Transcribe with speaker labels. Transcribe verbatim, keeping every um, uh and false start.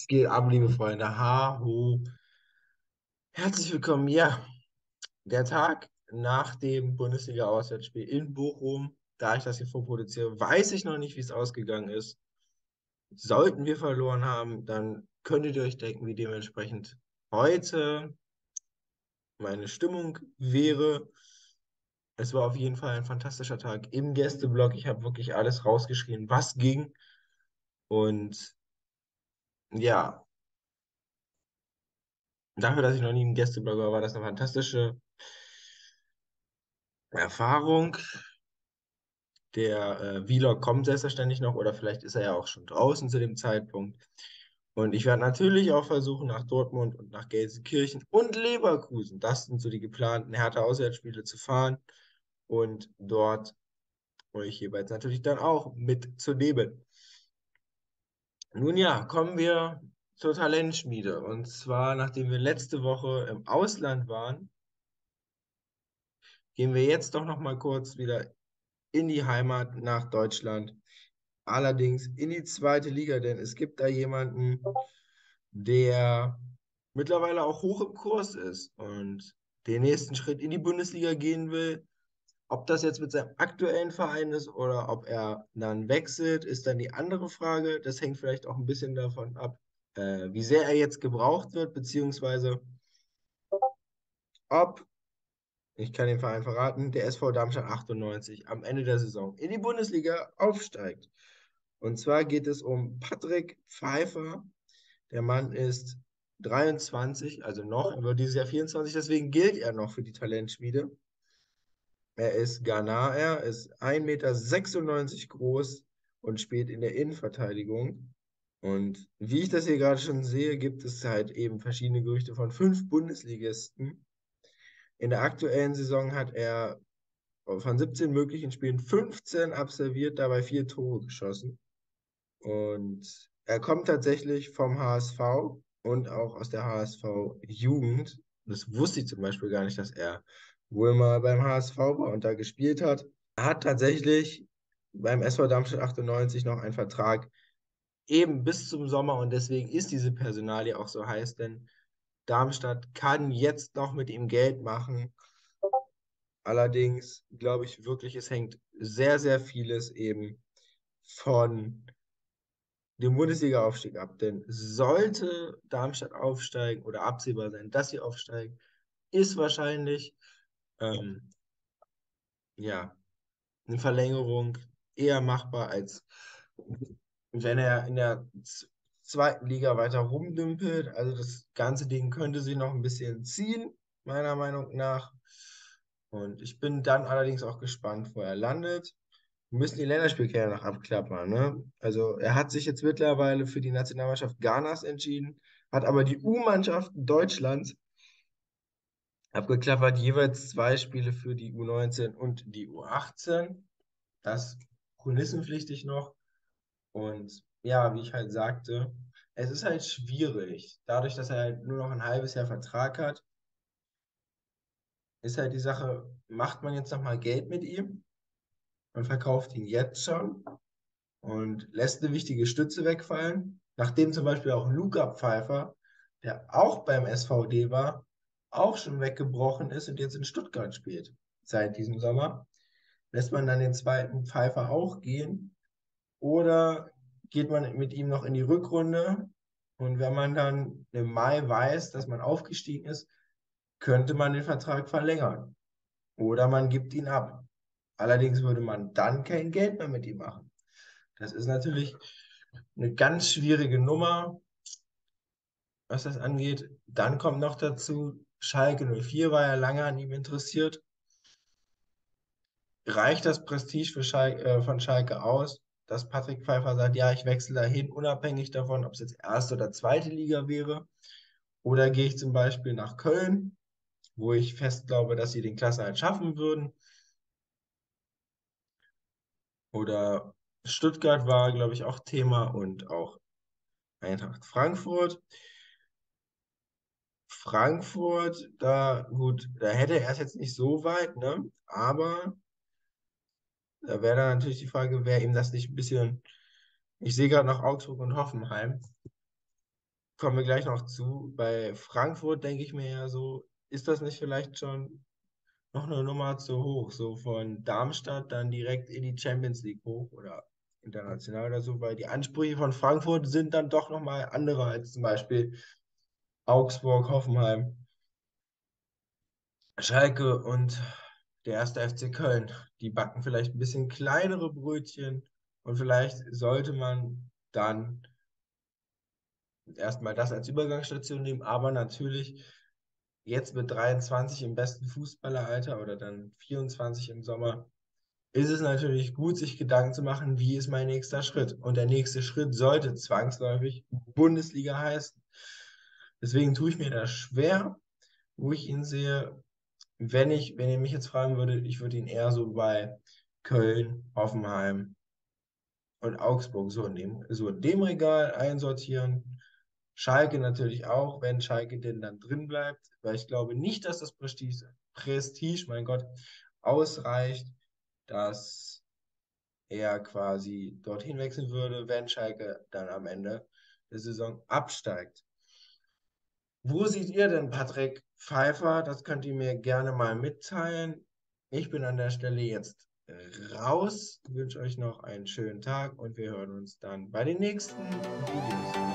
Speaker 1: Was geht ab, liebe Freunde? Ha, hu. Herzlich willkommen. Ja, der Tag nach dem Bundesliga-Auswärtsspiel in Bochum, da ich das hier vorproduziere, weiß ich noch nicht, wie es ausgegangen ist. Sollten wir verloren haben, dann könntet ihr euch denken, wie dementsprechend heute meine Stimmung wäre. Es war auf jeden Fall ein fantastischer Tag im Gästeblock. Ich habe wirklich alles rausgeschrien, was ging. Und ja, dafür, dass ich noch nie im Gästeblock war, war das eine fantastische Erfahrung. Der äh, Vlog kommt selbstverständlich noch oder vielleicht ist er ja auch schon draußen zu dem Zeitpunkt. Und ich werde natürlich auch versuchen, nach Dortmund und nach Gelsenkirchen und Leverkusen, das sind so die geplanten Hertha-Auswärtsspiele, zu fahren und dort euch jeweils natürlich dann auch mitzunehmen. Nun ja, kommen wir zur Talentschmiede. Und zwar, nachdem wir letzte Woche im Ausland waren, gehen wir jetzt doch noch mal kurz wieder in die Heimat nach Deutschland. Allerdings in die zweite Liga, denn es gibt da jemanden, der mittlerweile auch hoch im Kurs ist und den nächsten Schritt in die Bundesliga gehen will. Ob das jetzt mit seinem aktuellen Verein ist oder ob er dann wechselt, ist dann die andere Frage. Das hängt vielleicht auch ein bisschen davon ab, äh, wie sehr er jetzt gebraucht wird, beziehungsweise ob, ich kann den Verein verraten, der S V Darmstadt achtundneunzig am Ende der Saison in die Bundesliga aufsteigt. Und zwar geht es um Patrick Pfeiffer. Der Mann ist dreiundzwanzig, also noch, er wird dieses Jahr vierundzwanzig, deswegen gilt er noch für die Talentschmiede. Er ist Ghanaer, ist ein Meter sechsundneunzig groß und spielt in der Innenverteidigung. Und wie ich das hier gerade schon sehe, gibt es halt eben verschiedene Gerüchte von fünf Bundesligisten. In der aktuellen Saison hat er von siebzehn möglichen Spielen fünfzehn absolviert, dabei vier Tore geschossen. Und er kommt tatsächlich vom H S V und auch aus der H S V-Jugend. Das wusste ich zum Beispiel gar nicht, dass er wohl mal beim H S V war und da gespielt hat. Er hat tatsächlich beim S V Darmstadt achtundneunzig noch einen Vertrag eben bis zum Sommer und deswegen ist diese Personalie auch so heiß, denn Darmstadt kann jetzt noch mit ihm Geld machen. Allerdings glaube ich wirklich, es hängt sehr, sehr vieles eben von den Bundesliga-Aufstieg ab. Denn sollte Darmstadt aufsteigen oder absehbar sein, dass sie aufsteigen, ist wahrscheinlich ähm, ja, eine Verlängerung eher machbar, als wenn er in der z- zweiten Liga weiter rumdümpelt. Also das ganze Ding könnte sich noch ein bisschen ziehen, meiner Meinung nach. Und ich bin dann allerdings auch gespannt, wo er landet. Wir müssen die Länderspielkehr noch abklappern, ne? Also er hat sich jetzt mittlerweile für die Nationalmannschaft Ghanas entschieden, hat aber die U-Mannschaften Deutschlands abgeklappert, jeweils zwei Spiele für die U neunzehn und die U achtzehn. Das kulissenpflichtig noch. Und ja, wie ich halt sagte, es ist halt schwierig. Dadurch, dass er halt nur noch ein halbes Jahr Vertrag hat, ist halt die Sache, macht man jetzt nochmal Geld mit ihm und verkauft ihn jetzt schon und lässt eine wichtige Stütze wegfallen, nachdem zum Beispiel auch Luca Pfeiffer, der auch beim S V D war, auch schon weggebrochen ist und jetzt in Stuttgart spielt seit diesem Sommer. Lässt man dann den zweiten Pfeiffer auch gehen oder geht man mit ihm noch in die Rückrunde? Und wenn man dann im Mai weiß, dass man aufgestiegen ist, könnte man den Vertrag verlängern oder man gibt ihn ab. Allerdings würde man dann kein Geld mehr mit ihm machen. Das ist natürlich eine ganz schwierige Nummer, was das angeht. Dann kommt noch dazu, Schalke null vier war ja lange an ihm interessiert. Reicht das Prestige für Schalke, äh, von Schalke aus, dass Patrick Pfeiffer sagt, ja, ich wechsle dahin, unabhängig davon, ob es jetzt erste oder zweite Liga wäre? Oder gehe ich zum Beispiel nach Köln, wo ich fest glaube, dass sie den Klassenerhalt schaffen würden? Oder Stuttgart war, glaube ich, auch Thema und auch Eintracht Frankfurt. Frankfurt, da, gut, da hätte er es jetzt nicht so weit, ne? Aber da wäre dann natürlich die Frage, wäre ihm das nicht ein bisschen, ich sehe gerade noch Augsburg und Hoffenheim. kommen wir gleich noch zu. Bei Frankfurt denke ich mir ja so, ist das nicht vielleicht schon noch eine Nummer zu hoch? So von Darmstadt dann direkt in die Champions League hoch oder international oder so, weil die Ansprüche von Frankfurt sind dann doch nochmal andere als zum Beispiel Augsburg, Hoffenheim, Schalke und der erste F C Köln. Die backen vielleicht ein bisschen kleinere Brötchen und vielleicht sollte man dann erstmal das als Übergangsstation nehmen, aber natürlich jetzt mit dreiundzwanzig im besten Fußballeralter oder dann vierundzwanzig im Sommer, ist es natürlich gut, sich Gedanken zu machen, wie ist mein nächster Schritt? Und der nächste Schritt sollte zwangsläufig Bundesliga heißen. Deswegen tue ich mir das schwer, wo ich ihn sehe. Wenn ich, wenn ihr mich jetzt fragen würdet, ich würde ihn eher so bei Köln, Hoffenheim und Augsburg so in dem, so in dem Regal einsortieren. Schalke natürlich auch, wenn Schalke denn dann drin bleibt, weil ich glaube nicht, dass das Prestige, Prestige, mein Gott, ausreicht, dass er quasi dorthin wechseln würde, wenn Schalke dann am Ende der Saison absteigt. Wo seht ihr denn Patrick Pfeiffer? Das könnt ihr mir gerne mal mitteilen. Ich bin an der Stelle jetzt raus, wünsche euch noch einen schönen Tag und wir hören uns dann bei den nächsten Videos.